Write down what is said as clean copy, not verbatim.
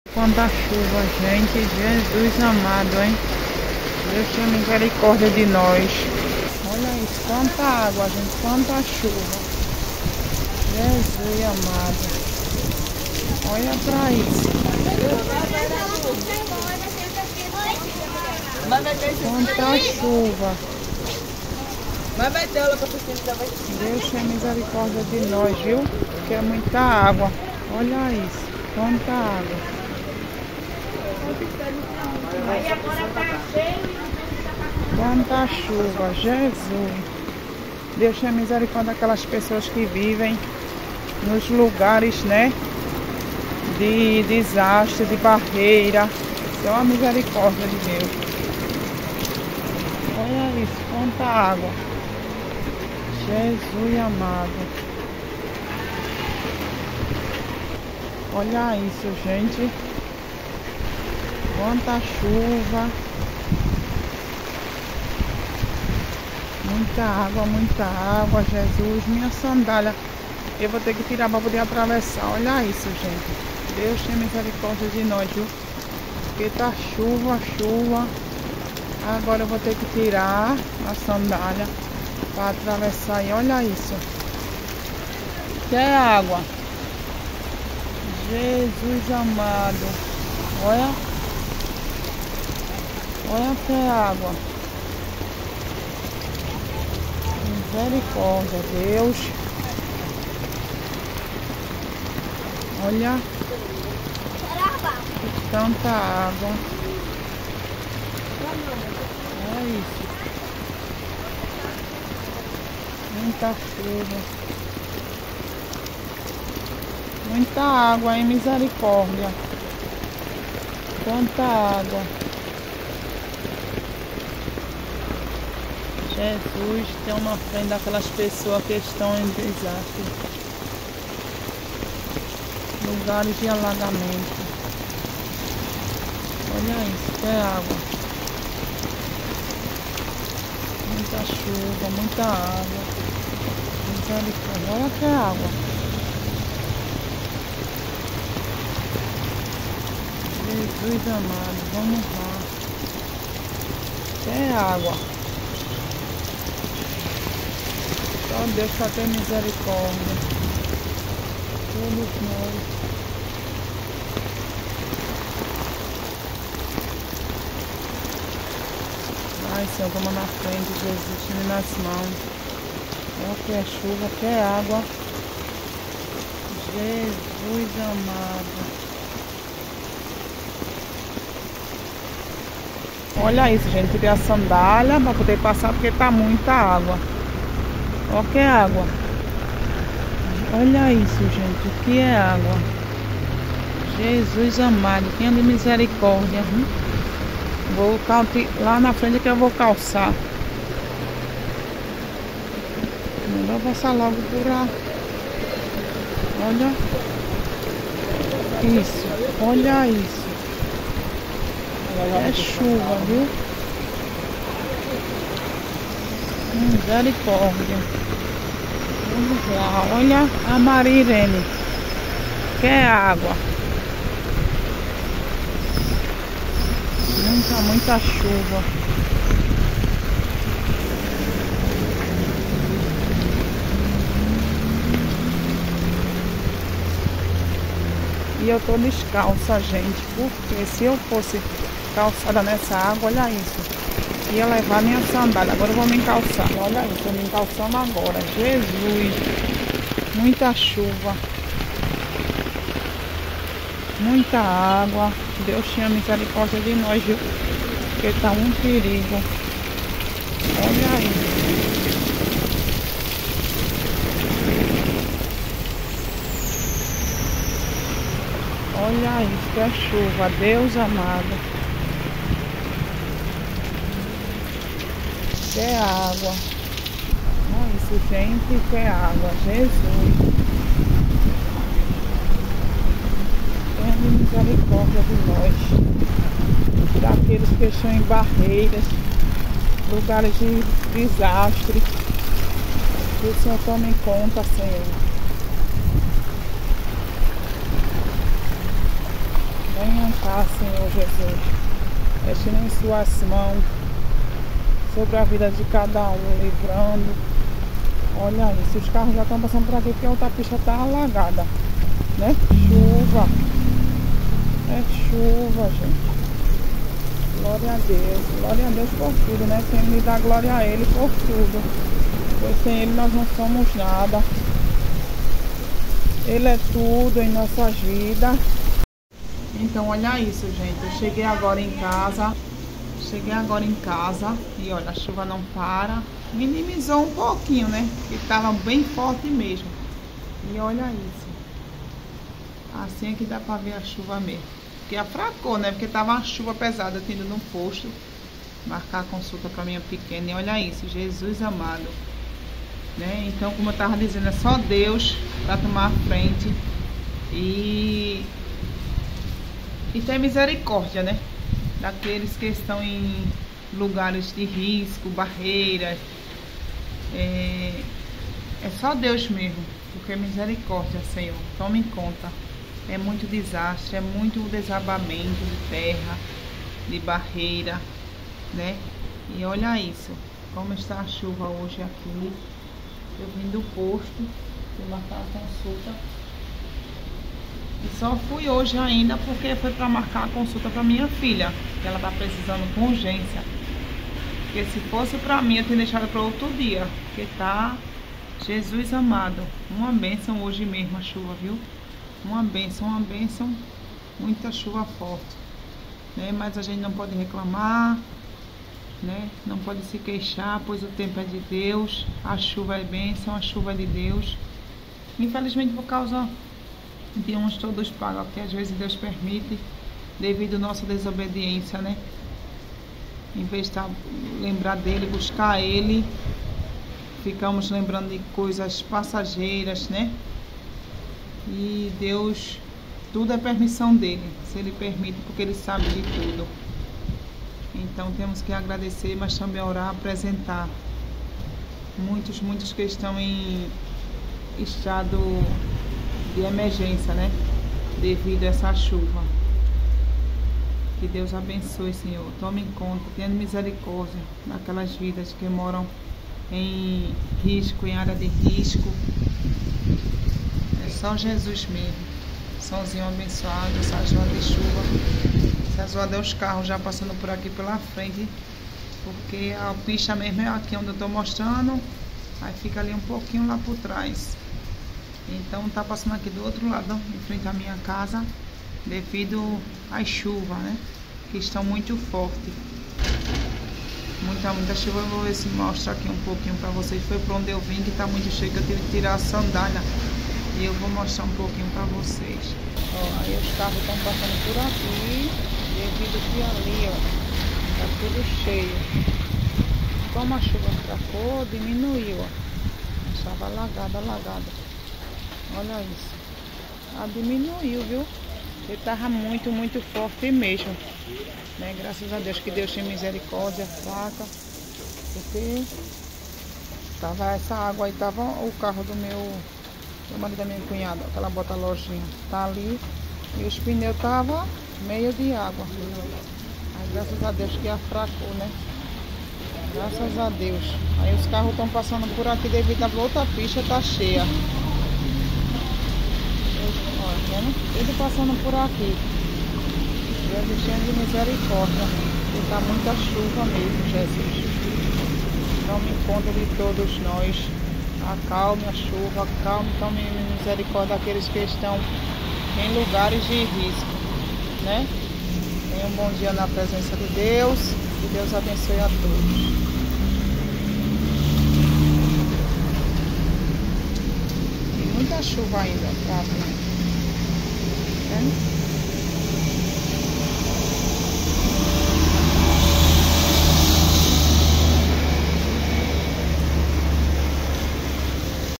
Quanta chuva, gente. Jesus amado, hein? Deus tenha misericórdia de nós. Olha isso, quanta água, gente. Quanta chuva. Jesus amado. Olha pra isso. Quanta chuva. Deus tenha misericórdia de nós, viu? Que é muita água. Olha isso. Quanta água. Quanta chuva, Jesus. Deus tenha misericórdia daquelas pessoas que vivem nos lugares, né, de desastre, de barreira. Só a misericórdia de Deus. Olha isso, quanta água. Jesus amado. Olha isso, gente. Quanta chuva. Muita água, Jesus. Minha sandália eu vou ter que tirar para poder atravessar. Olha isso, gente. Deus tenha misericórdia de nós, viu? Porque tá chuva. Agora eu vou ter que tirar a sandália para atravessar. E olha isso. Que é água. Jesus amado. Olha. Olha que é água. Misericórdia, Deus. Olha. Tanta água. Olha isso. Muita chuva. Muita água, hein? Misericórdia. Quanta água. Jesus, tem uma frente daquelas pessoas que estão em desastre. Lugares de alagamento. Olha isso, que é água. Muita chuva, muita água. Misericórdia, olha que é água. Jesus amado, vamos lá. Que é água. Só Deus para ter misericórdia. Todos nós. Ai, Senhor, toma na frente, Jesus, tire nas mãos. Olha que é chuva, que é água. Jesus amado. Olha isso, gente. Tirei a sandália para poder passar porque tá muita água. Olha que é água. Olha isso, gente. O que é água? Jesus amado. Tenha de misericórdia. Vou lá na frente que eu vou calçar. Melhor passar logo por lá. Olha. Isso. Olha isso. É chuva, viu? Misericórdia. Vamos lá. Olha a Maria Irene. Que é água. Muita chuva. E eu tô descalça, gente. Porque se eu fosse calçada nessa água, olha isso. Ia levar minha sandália. Agora eu vou me encalçar. Olha isso, eu me encalçando agora. Jesus. Muita chuva. Muita água. Deus tenha misericórdia de nós, viu? Porque tá um perigo. Olha aí. Olha isso, que é chuva. Deus amado. Que é água. Olha isso, gente, que é água. Jesus. Tenha misericórdia de nós. Daqueles que estão em barreiras, lugares de desastre. Que o Senhor tome conta, Senhor. Venha cá, Senhor Jesus. Deixe em suas mãos sobre a vida de cada um, livrando. Olha isso, os carros já estão passando por aqui porque a outra pista está alagada, né? Chuva. É chuva, gente. Glória a Deus por tudo, né? Tem que dar glória a Ele por tudo. Pois sem Ele nós não somos nada. Ele é tudo em nossas vidas. Então olha isso, gente. Eu cheguei agora em casa. E olha, a chuva não para. Minimizou um pouquinho, né? Porque estava bem forte mesmo. E olha isso. Assim é que dá pra ver a chuva mesmo. Porque afracou, né? Porque tava uma chuva pesada. Eu tinha ido no posto marcar a consulta pra minha pequena. E olha isso, Jesus amado. Né? Então, como eu tava dizendo, é só Deus pra tomar a frente. E ter misericórdia, né? Daqueles que estão em lugares de risco, barreiras. É só Deus mesmo, porque é misericórdia, Senhor. Tome em conta. É muito desastre, é muito desabamento de terra, de barreira, né? E olha isso, como está a chuva hoje aqui. Eu vim do posto, fui marcar a consulta. E só fui hoje ainda porque foi para marcar a consulta para minha filha, que ela tá precisando com urgência. Porque se fosse para mim, eu tinha deixado para outro dia. Porque tá, Jesus amado, uma bênção hoje mesmo a chuva, viu? Uma bênção, muita chuva forte, né? Mas a gente não pode reclamar, né? Não pode se queixar, pois o tempo é de Deus. A chuva é bênção, a chuva é de Deus. Infelizmente por causa de uns todos pagam, que às vezes Deus permite, devido à nossa desobediência, né? Em vez de lembrar dele, buscar ele, ficamos lembrando de coisas passageiras, né? E Deus, tudo é permissão dele, se ele permite, porque ele sabe de tudo. Então temos que agradecer, mas também orar, apresentar muitos que estão em estado de emergência, né? Devido a essa chuva. Que Deus abençoe, Senhor. Tome em conta, tenha misericórdia daquelas vidas que moram em risco, em área de risco. É só Jesus mesmo. Solzinho abençoado, essa joia de chuva. Essa zoada os carros já passando por aqui pela frente. Porque a pista mesmo é aqui onde eu tô mostrando. Aí fica ali um pouquinho lá por trás. Então tá passando aqui do outro lado, em frente à minha casa, devido às chuvas, né? Que estão muito fortes. Muita chuva. Eu vou ver se mostra aqui um pouquinho pra vocês. Foi por onde eu vim, que tá muito cheio, que eu tive que tirar a sandália. E eu vou mostrar um pouquinho pra vocês. Ó, aí os carros estão passando por aqui, devido que ali, ó, tá tudo cheio. Como a chuva fracou, diminuiu, ó. Estava alagada. Olha isso. Ela diminuiu, viu? Ele tava muito forte mesmo, né? Graças a Deus, que Deus tem misericórdia, fraca. Porque tava essa água aí, tava o carro do marido da minha cunhada, aquela bota lojinha, tá ali. E os pneus tava meio de água. Aí graças a Deus que afracou, né? Graças a Deus. Aí os carros estão passando por aqui devido à outra pista tá cheia. Olha, tudo passando por aqui. Deus tenha de misericórdia. Porque tá muita chuva mesmo, Jesus. Tome conta de todos nós. Acalme a chuva, tome misericórdia daqueles que estão em lugares de risco, né? Tenha um bom dia na presença de Deus. Que Deus abençoe a todos. Tem muita chuva ainda, tá? Né?